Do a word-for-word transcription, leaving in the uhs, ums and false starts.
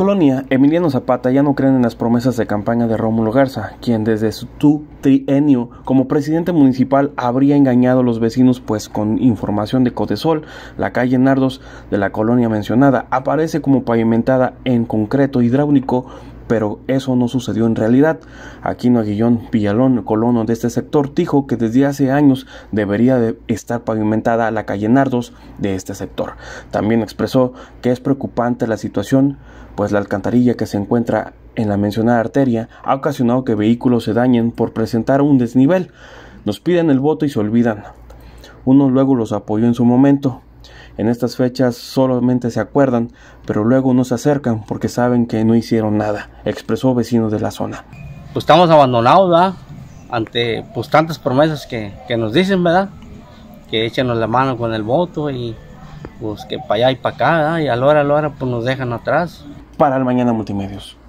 Colonia Emiliano Zapata ya no creen en las promesas de campaña de Rómulo Garza, quien desde su trienio como presidente municipal habría engañado a los vecinos, pues con información de Codesol, la calle Nardos de la colonia mencionada aparece como pavimentada en concreto hidráulico, pero eso no sucedió en realidad. Aquino Aguillón Villalón, colono de este sector, dijo que desde hace años debería de estar pavimentada la calle Nardos de este sector. También expresó que es preocupante la situación, pues la alcantarilla que se encuentra en la mencionada arteria ha ocasionado que vehículos se dañen por presentar un desnivel. Nos piden el voto y se olvidan. Uno luego los apoyó en su momento. En estas fechas solamente se acuerdan, pero luego no se acercan porque saben que no hicieron nada, expresó vecinos de la zona. Pues estamos abandonados, ¿verdad? Ante pues tantas promesas que, que nos dicen, ¿verdad? Que échenos la mano con el voto y pues que para allá y para acá, ¿verdad? Y a la hora a la hora pues nos dejan atrás. Para el Mañana Multimedios.